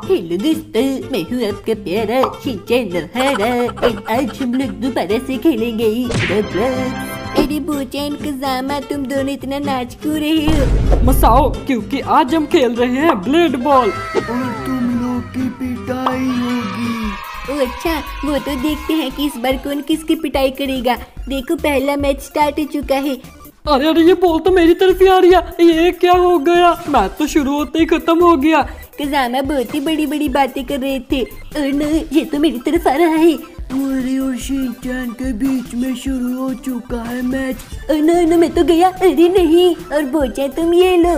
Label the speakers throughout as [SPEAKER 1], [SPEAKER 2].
[SPEAKER 1] Hello दोस्तों, मैं हूँ आपका प्यारा शिनचैन नोहारा और आज हम लोग दोबारा से खेलेंगे रोब्लॉक्स। अरे बोचैन कज़ामा, तुम दोनों इतना नाच क्यों रहे हो?
[SPEAKER 2] मसाओ, क्योंकि आज हम खेल रहे हैं ब्लेड बॉल
[SPEAKER 3] और तुम लोग की पिटाई होगी।
[SPEAKER 1] ओ अच्छा, वो तो देखते हैं कि इस बार कौन किसकी पिटाई करेगा। देखो पहला मैच स्टार्ट हो चुका है।
[SPEAKER 2] अरे अरे, ये बॉल तो मेरी तरफ ही आ रही है। ये क्या हो गया? मैच तो शुरू होते ही खत्म हो गया।
[SPEAKER 1] कज़ामा बहुत ही बड़ी बड़ी बातें कर रहे थे और न, ये तो मेरी तरफ आ रहा है।
[SPEAKER 3] मेरी और शिनचैन के बीच में शुरू हो चुका है मैच।
[SPEAKER 1] न, मैं तो गया। अरे नहीं, और बोचैन तुम ये लो।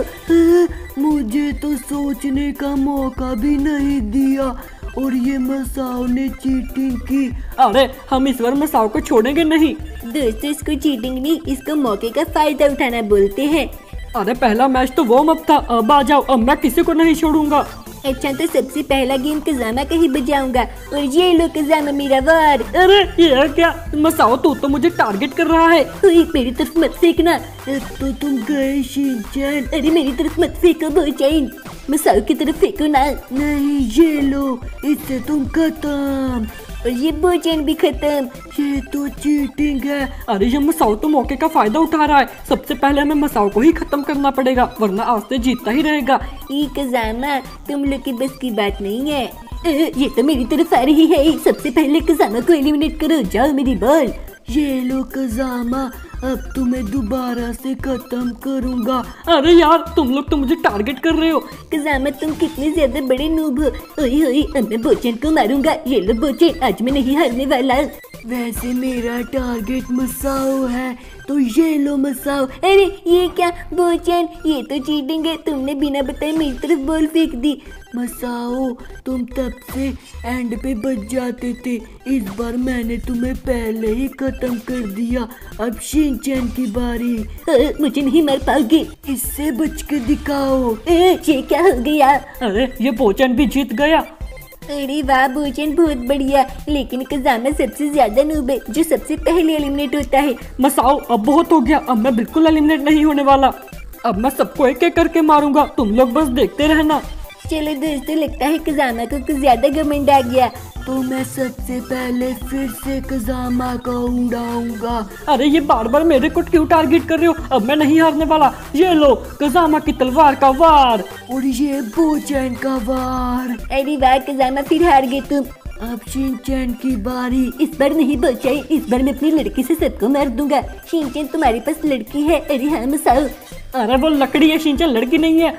[SPEAKER 3] मुझे तो सोचने का मौका भी नहीं दिया और ये मसाओ ने चीटिंग की।
[SPEAKER 2] अरे हम इस बार मसाओ को छोड़ेंगे नहीं।
[SPEAKER 1] दोस्तों, इसको चीटिंग नहीं, इसको मौके का फायदा उठाना बोलते हैं।
[SPEAKER 2] अरे पहला मैच तो वार्म अप था, अब आ जाओ। अब मैं किसी को नहीं छोड़ूंगा।
[SPEAKER 1] अच्छा, तो सबसे पहला गेम कज़ामा का ही बजाऊंगा और ये लो कज़ामा मेरा वार।
[SPEAKER 2] अरे ये क्या? मसाओ तू तो मुझे टारगेट कर रहा है।
[SPEAKER 1] मेरी तरफ मत फेंकना।
[SPEAKER 3] तो तुम गए शिनचैन।
[SPEAKER 1] अरे मेरी तरफ मत फेंको बोचैन, मसाओ की तरफ फेंको ना।
[SPEAKER 3] नहीं, ये लो, इससे तुम खत्म।
[SPEAKER 1] और ये बोचैन भी खत्म।
[SPEAKER 3] ये तो चीटिंग है।
[SPEAKER 2] अरे ये मसाओ तो मौके का फायदा उठा रहा है। सबसे पहले हमें मसाओ को ही खत्म करना पड़ेगा, वरना आज से जीतता ही रहेगा।
[SPEAKER 1] ये कज़ामा, तुम लोग की बस की बात नहीं है। ये तो मेरी तरफ आ रही है। सबसे पहले कज़ामा को एलिमिनेट करो। जाओ मेरी बॉल।
[SPEAKER 3] ये लो कज़ामा, अब तुम्हें दोबारा से खत्म करूंगा।
[SPEAKER 2] अरे यार, तुम लोग तो मुझे टारगेट कर रहे हो।
[SPEAKER 1] कज़ामा तुम कितने ज्यादा बड़े नूब हो। ओए ओए, अब मैं बोचैन को मारूंगा। ये लो बोचैन, आज मैं नहीं हारने वाला।
[SPEAKER 3] वैसे मेरा टारगेट मसाओ है, तो ये लो मसाओ।
[SPEAKER 1] अरे ये क्या बोचैन, ये तो चीटिंग है। तुमने बिना बताए मेरी तरफ बॉल फेंक दी।
[SPEAKER 3] मसाओ, तुम तब से एंड पे बच जाते थे। इस बार मैंने तुम्हें पहले ही खत्म कर दिया। अब शिनचैन की बारी।
[SPEAKER 1] मुझे नहीं मार पाओगे।
[SPEAKER 3] इससे बच के दिखाओ।
[SPEAKER 1] ये क्या हो गया?
[SPEAKER 2] अरे ये बोचैन भी जीत गया।
[SPEAKER 1] अरे वाह बोचैन, बहुत बढ़िया। लेकिन कज़ामा सबसे ज्यादा नूब है, जो सबसे पहले एलिमिनेट होता है।
[SPEAKER 2] मसाओ अब बहुत हो गया, अब मैं बिल्कुल एलिमिनेट नहीं होने वाला। अब मैं सबको एक एक करके मारूंगा, तुम लोग बस देखते रहना।
[SPEAKER 1] चलो दोस्तों, लगता है कज़ामा को कुछ ज्यादा घमंड आ गया।
[SPEAKER 3] तो मैं सबसे पहले फिर से कज़ामा को उड़ाऊंगा।
[SPEAKER 2] अरे ये बार बार मेरे को क्यों टारगेट कर रहे हो? अब मैं नहीं हारने वाला। ये लो कज़ामा की तलवार का वार।
[SPEAKER 3] और ये बोचैन का वार।
[SPEAKER 1] अरे वाह कज़ामा, फिर हार गए तुम।
[SPEAKER 3] अब शिनचैन की बारी।
[SPEAKER 1] इस बार नहीं बोचैन, इस बार मैं अपनी लड़की से सबको मार दूंगा। शिनचैन तुम्हारे पास लड़की है? अरे हाँ मसाओ।
[SPEAKER 2] अरे वो लकड़ी है, शिनचैन लड़की नहीं है।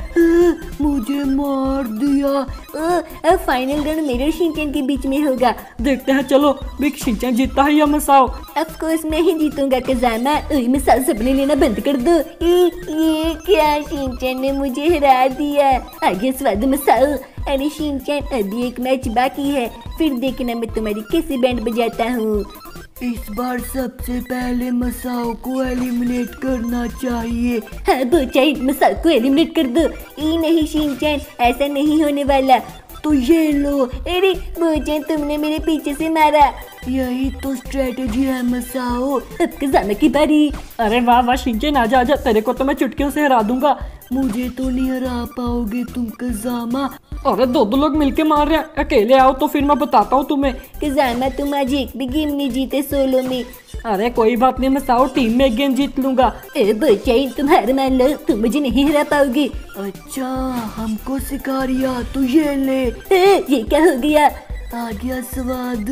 [SPEAKER 3] मुझे मार दिया।
[SPEAKER 1] अब फाइनल राउंड मेरे और शिनचैन के बीच में होगा।
[SPEAKER 2] देखते हैं, चलो बिग शिनचैन जीतता है या मसाओ।
[SPEAKER 1] ऑफ कोर्स मैं ही जीतूंगा कज़ामा। मसाओ सबने लेना बंद कर दो। ये क्या, शिनचैन ने मुझे हरा दिया। आगे स्वाद मसाओ। अरे शिनचैन, अभी एक मैच बाकी है, फिर देखना मैं तुम्हारी कैसे बैंड बजाता हूँ।
[SPEAKER 3] इस बार सबसे पहले मसाओ को एलिमिनेट करना चाहिए।
[SPEAKER 1] हाँ बोचैन, मसाओ को एलिमिनेट कर दो। नहीं शिनचैन, ऐसा नहीं होने वाला।
[SPEAKER 3] तो ये लो।
[SPEAKER 1] अरे बोचैन, तुमने मेरे पीछे से मारा।
[SPEAKER 3] यही तो स्ट्रेटेजी है मसाओ।
[SPEAKER 1] अब कज़ामा की बारी।
[SPEAKER 2] अरे वाह वाह शिनचैन, आजा आजा, तेरे को तो मैं चुटकियों से हरा दूंगा।
[SPEAKER 3] मुझे तो नहीं हरा पाओगे तुम कज़ामा।
[SPEAKER 2] अरे दो लोग मिलके मार रहे हैं, अकेले आओ तो फिर मैं बताता हूँ तुम्हें।
[SPEAKER 1] कज़ामा तुम आज एक भी गेम नहीं जीते सोलो में।
[SPEAKER 2] अरे कोई बात नहीं मसाओ, टीम में एक गेम जीत लूंगा।
[SPEAKER 1] बोचैन तुम हार मान लो, तुम मुझे नहीं हरा पाओगे।
[SPEAKER 3] अच्छा, हमको सिखा रिया, तो ये ले।
[SPEAKER 1] ये क्या हो गया?
[SPEAKER 3] आ गया स्वाद।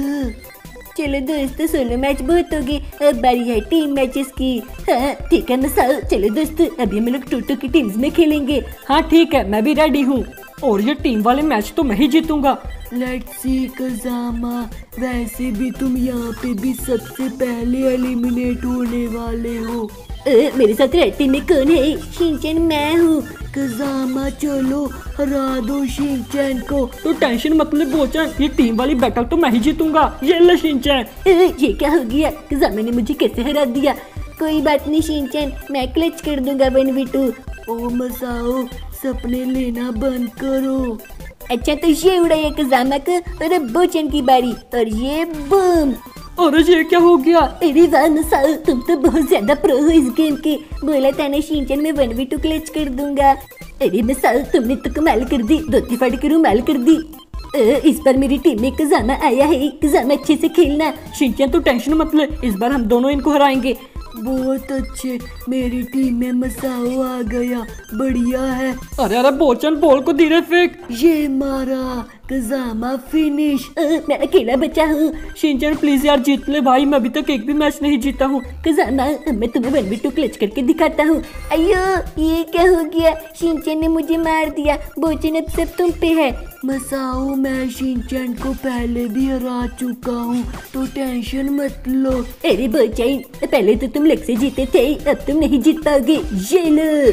[SPEAKER 1] चलो दोस्तों, सोलो मैच बहुत हो गए, अब बारी है टीम मैचेस की। हाँ ठीक है मसाओ। चलो दोस्तों, अभी हम लोग टोटो की टीम्स में खेलेंगे।
[SPEAKER 2] हाँ ठीक है, मैं भी रेडी हूँ और ये टीम वाले मैच तो मैं ही जीतूंगा।
[SPEAKER 3] लेट्स सी कज़ामा, वैसे भी तुम यहाँ पे भी सबसे पहले एलिमिनेट होने वाले हो।
[SPEAKER 1] मेरे साथ रेड टीम में कौन है? शिनचैन मैं हूँ।
[SPEAKER 3] कज़ामा चलो हरा दो शिनचैन को।
[SPEAKER 2] तो टेंशन मत ले बोचैन, ये टीम वाली बैटल तो मैं ही जीतूंगा। ये ले शिनचैन।
[SPEAKER 1] ये क्या हो गया? कज़ामा ने मुझे कैसे हरा दिया? कोई बात नहीं शिनचैन, मैं क्लच कर दूंगा 1v2।
[SPEAKER 3] ओ मसाओ, सपने लेना बंद करो।
[SPEAKER 1] अच्छा तो ये उड़ाया कज़ामा को, और अब बोचैन की बारी, और ये बूम।
[SPEAKER 2] अरे ये क्या हो गया?
[SPEAKER 1] अरे वाह मसाओ, तुम तो बहुत ज्यादा प्रो हो इस गेम के। बोला था ना शिनचैन में 1v2 क्लच कर दूंगा। अरे मसाओ, तुमने तो कमाल कर दी, धोती फाड़ के रुमाल कर दी। इस बार मेरी टीम में कजामा आया है, कजामा अच्छे से खेलना।
[SPEAKER 2] शिनचैन तू टेंशन मत ले, इस बार हम दोनों इनको हराएंगे।
[SPEAKER 3] बहुत अच्छे, मेरी टीम में मसाओ आ गया, बढ़िया है।
[SPEAKER 2] अरे अरे बोचन बॉल को धीरे फेंक।
[SPEAKER 3] ये मारा, कजामा फिनिश।
[SPEAKER 1] मैं अकेला बचा हूँ।
[SPEAKER 2] शिनचैन प्लीज यार जीत ले भाई, मैं अभी तक एक भी मैच नहीं जीता हूँ।
[SPEAKER 1] कजामा मैं तुम्हें 1v2 क्लच करके दिखाता हूँ। अयो ये क्या हो गया, शिनचैन ने मुझे मार दिया। बोचन अब सब तुम पे है।
[SPEAKER 3] मसाओ मैं शिनचैन को पहले भी हरा चुका हूँ, तो टेंशन मत लो।
[SPEAKER 1] अरे बोचन पहले तो तुम लग से जीते थे, अब तुम नहीं जीत पाओगे। ये लो।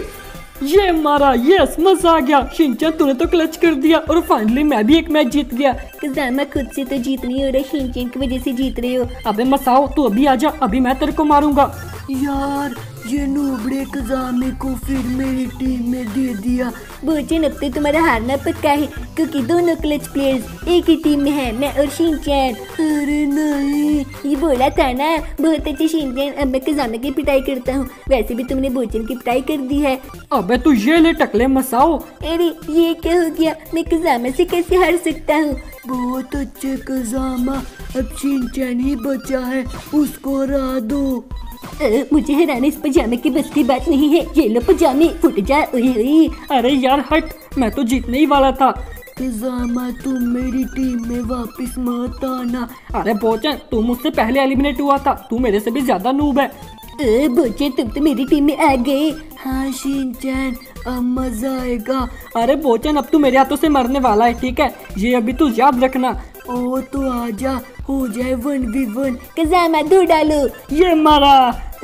[SPEAKER 2] ये मारा, यस मजा आ गया। शिनचैन तूने तो क्लच कर दिया और फाइनली मैं भी एक मैच जीत गया।
[SPEAKER 1] कजामा खुद से तो जीत नहीं हो रहा, शिनचैन की वजह से जीत रहे हो।
[SPEAKER 2] अबे मसाओ तू अभी आजा, अभी मैं तेरे को मारूंगा।
[SPEAKER 3] यार ये नूबड़े कजामे को फिर मेरी टीम में दे दिया।
[SPEAKER 1] बोचन अब तो तुम्हारा हारना पक्का है, क्योंकि दोनों क्लच प्लेयर्स एक ही टीम में है, मैं और शिनचैन।
[SPEAKER 3] अरे नहीं,
[SPEAKER 1] ये बोला था ना। बहुत अच्छे शिनचैन, अब मैं कजामा की पिटाई करता हूँ। वैसे भी तुमने बोचन की पिटाई कर दी है।
[SPEAKER 2] अबे तू ये ले टकले मसाओ।
[SPEAKER 1] अरे ये क्या हो गया, मैं कजामा से कैसे हार सकता हूँ।
[SPEAKER 3] बहुत अच्छे कजामा, अब शिनचैन ही बचा है, उसको हरा दो।
[SPEAKER 1] मुझे हराने इस पजामे की बस की बात नहीं है। ये लो पजामे, फुट जा। ओए
[SPEAKER 2] अरे यार हट, मैं तो जीतने ही वाला था।
[SPEAKER 3] कजामा तुम मेरी टीम में वापस मत आना।
[SPEAKER 2] अरे बोचन तू मुझसे पहले एलिमिनेट हुआ था, तू मेरे से भी ज्यादा नूब है।
[SPEAKER 1] बोचन तुम तो मेरी टीम में आ गए।
[SPEAKER 3] हाँ शिनचैन, अब मजा आएगा।
[SPEAKER 2] अरे बोचन अब तू मेरे हाथों से मरने वाला है, ठीक है, ये अभी तू याद रखना।
[SPEAKER 3] ओ तो आजा, हो जाए 1v1।
[SPEAKER 1] कजामा दो डालो।
[SPEAKER 2] ये मारा।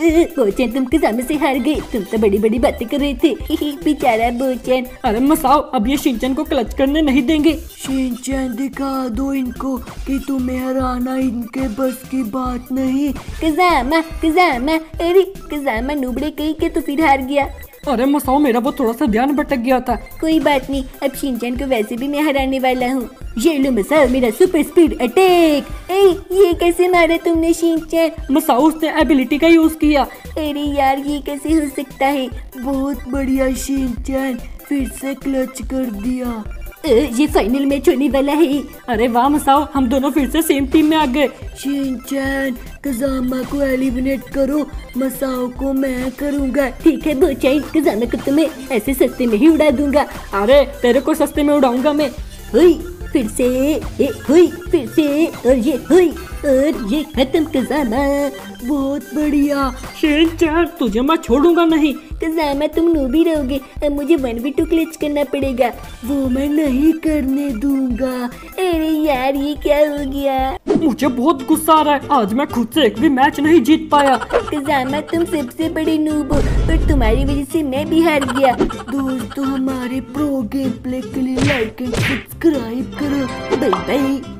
[SPEAKER 1] बोचन तुम कजामे से हार गए, तुम तो बड़ी बड़ी बातें कर रहे थे। बेचारा बोचन।
[SPEAKER 2] अरे मसाओ अब ये शिनचैन को क्लच करने नहीं देंगे।
[SPEAKER 3] शिनचैन दिखा दो इनको कि तुम्हें हराना इनके बस की बात नहीं।
[SPEAKER 1] कजामा कजामा, अरे कजामा नूबड़े कहीं के तो फिर हार गया।
[SPEAKER 2] अरे मसाओ मेरा वो थोड़ा सा ध्यान भटक गया था।
[SPEAKER 1] कोई बात नहीं, अब शिनचैन को वैसे भी मैं हराने वाला हूँ। ये लो मसाओ मेरा सुपर स्पीड अटैक। ये कैसे मारा तुमने शिनचैन?
[SPEAKER 2] मसाओ उसने एबिलिटी का यूज किया।
[SPEAKER 1] अरे यार ये कैसे हो सकता है?
[SPEAKER 3] बहुत बढ़िया शिनचैन, फिर से क्लच कर दिया।
[SPEAKER 1] ये फाइनल मैच होने वाला है।
[SPEAKER 2] अरे वाह मसाओ, हम दोनों फिर से सेम टीम में आ गए।
[SPEAKER 3] शिनचैन कजामा को एलिमिनेट करो, मसाओ को मैं करूँगा।
[SPEAKER 1] ठीक है बोचन, कजामा को तो मैं ऐसे सस्ते में ही उड़ा दूंगा।
[SPEAKER 2] अरे तेरे को सस्ते में उड़ाऊंगा मैं।
[SPEAKER 1] हुई फिर से, हुई फिर से, और ये खत्म कजामा।
[SPEAKER 3] बहुत बढ़िया
[SPEAKER 2] शिनचैन, तुझे मैं छोड़ूंगा नहीं।
[SPEAKER 1] कजामा तुम नूबी रहोगे, अब मुझे 1v2 क्लच करना पड़ेगा।
[SPEAKER 3] वो मैं नहीं करने दूंगा।
[SPEAKER 1] अरे यार ये क्या हो गया?
[SPEAKER 2] मुझे बहुत गुस्सा आ रहा है, आज मैं खुद से एक भी मैच नहीं जीत पाया।
[SPEAKER 1] कजामा तुम सबसे बड़े नूब हो, पर तुम्हारी वजह से मैं भी हार गया।
[SPEAKER 3] दोस्तों हमारे प्रो गेम प्ले के लिए लाइक एंड सब्सक्राइब करो।
[SPEAKER 1] Bye bye.